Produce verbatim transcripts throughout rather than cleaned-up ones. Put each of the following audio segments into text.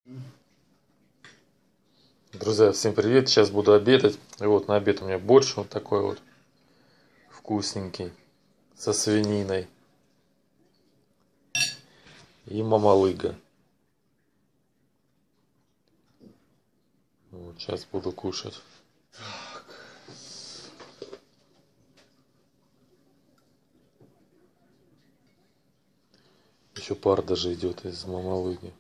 Друзья, всем привет! Сейчас буду обедать. И вот на обед у меня борщ вот такой вот вкусненький со свининой и мамалыга. Вот, сейчас буду кушать. Еще пар даже идет из мамалыги.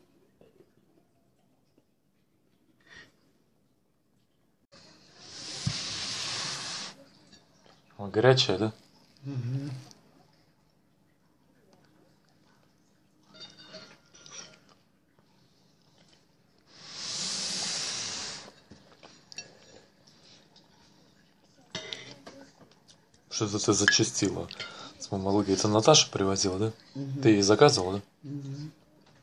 О, горячая, да? Угу. Что-то ты зачастила с мамалыги. Это Наташа привозила, да? Угу. Ты ей заказывала, да? Угу.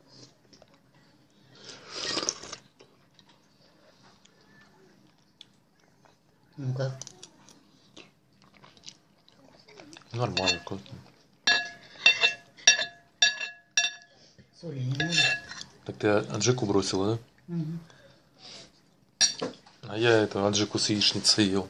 Ну как? Нормально, вкусно. Соли не надо? Так ты аджику бросила, да? Угу. А я эту аджику с яичницей ел.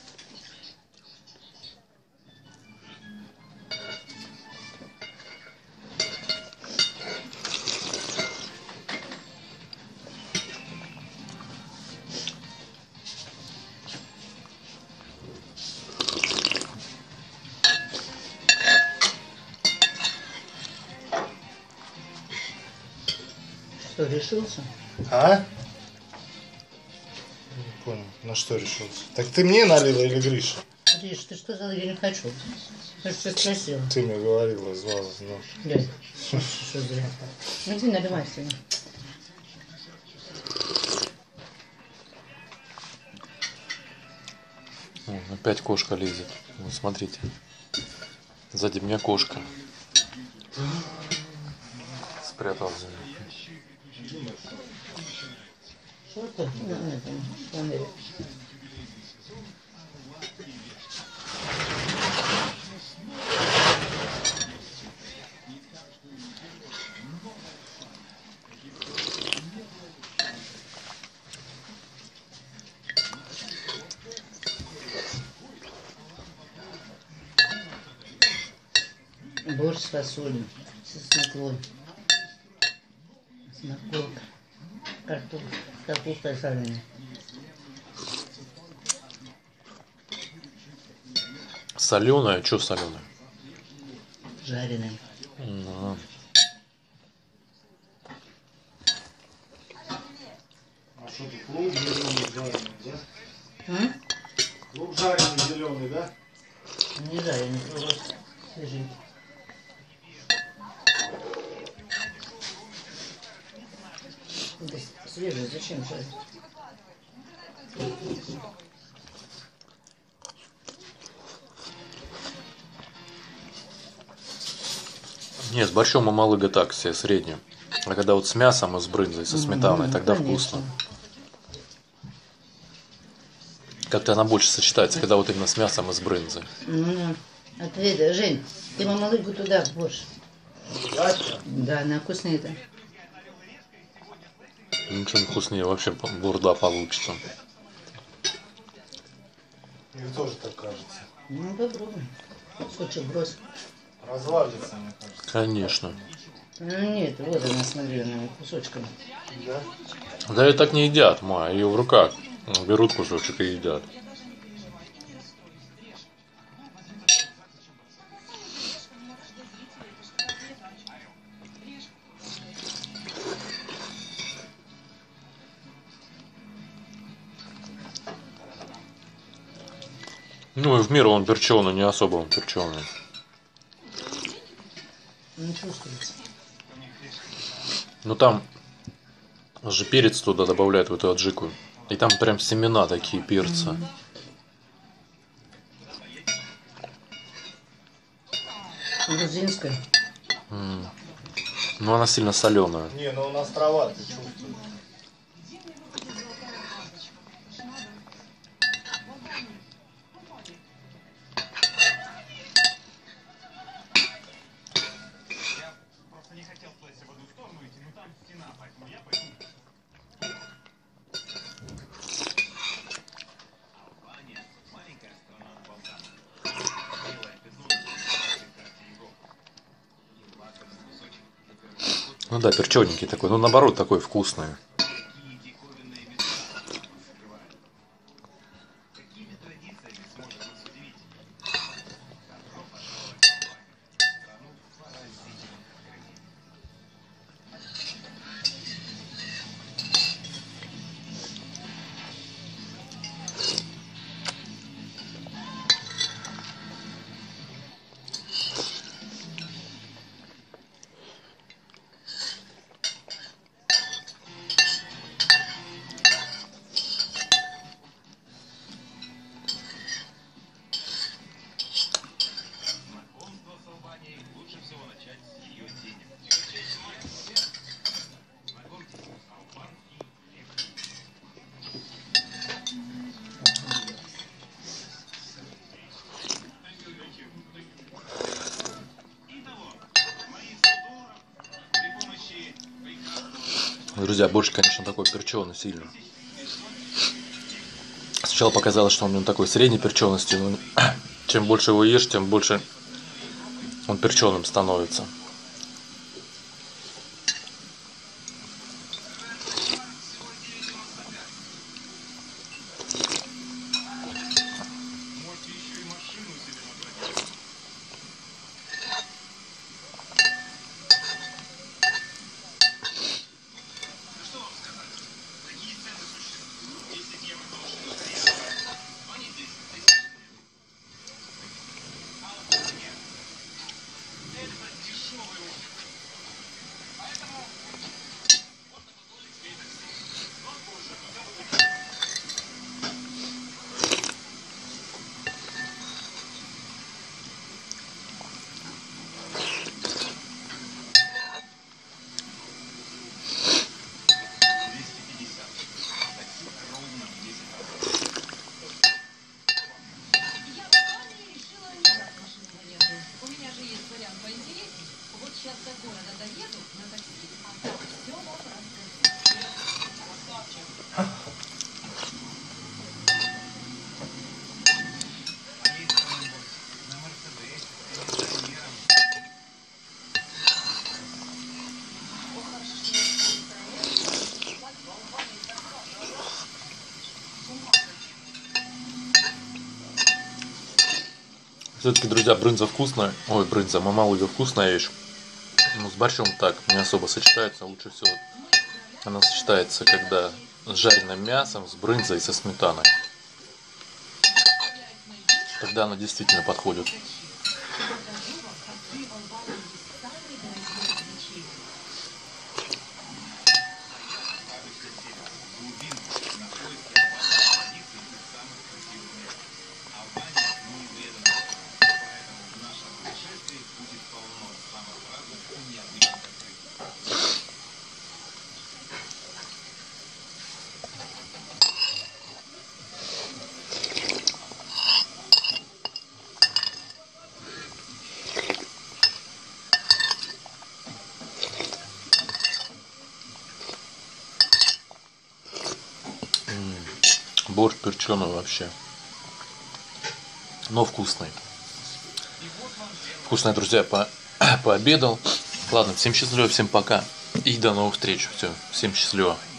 Что, решился? А? Не понял, на что решился. Так ты мне налила или Гриша? Гриш, ты что сказал, я не хочу. Я же тебя спросила. Ты мне говорила, звала. Ну. Дядь, что зря. Ну иди наливай себе. О, опять кошка лезет. Вот смотрите. Сзади меня кошка. Спрятался за ней. Что это? На этом планере. Борщ с фасолью, со свеклой, с морковкой, картофель, капуста жареная. Соленая? Что соленая? Жареная. Ну, А что тут лук зеленый жареный, да? М? Лук жареный зеленый, да? Не жареный, просто свежий. Да, свежий, зачем жарить? не, с борщом мамалыга так себе, среднюю. А когда вот с мясом и с брынзой, со сметаной, Мгм, тогда конечно. вкусно. Как-то она больше сочетается, когда вот именно с мясом и с брынзой. Ну, а ты, Жень, ты мамалыгу туда, в борщ. Да? Да, она вкусная-то. Ничего не вкуснее, вообще бурда получится. Мне тоже так кажется. Ну, попробуй. Кусочек брось. Развалится, мне кажется. Конечно. Ну, нет, вот она, смотри, она кусочками. Да? Да и так не едят, ма, ее в руках берут кусочек и едят. Ну и в меру он перченый, не особо он перченый. Не чувствуется. Ну там же перец туда добавляют, в эту аджику. И там прям семена такие перца. Грузинская. М. Но она сильно соленая. Не, ну он островатый, чувствуется. Ну да, перчененький такой, ну наоборот такой вкусный. Друзья, борщ, конечно, такой перченый сильно. Сначала показалось, что он такой средней перчености, но чем больше его ешь, тем больше он перченым становится. Все-таки, друзья, брынза вкусная. Ой, брынза, мамалыга вкусная вещь. Ну, с борщом так не особо сочетается. Лучше всего она сочетается, когда с жареным мясом, с брынзой и со сметаной. Тогда она действительно подходит. Борщ перченый вообще. Но вкусный. Вкусный, друзья, по пообедал. Ладно, всем счастливо, всем пока. И до новых встреч. Все, всем счастливо.